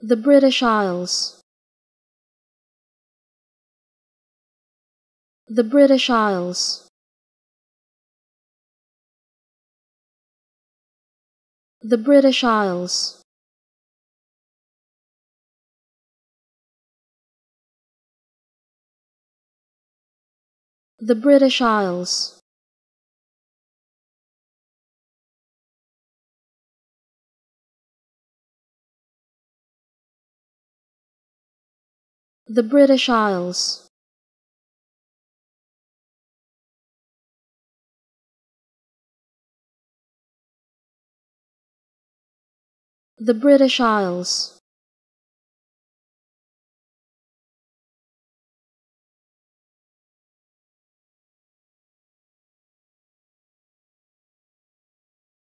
The British Isles. The British Isles. The British Isles. The British Isles. The British Isles. The British Isles.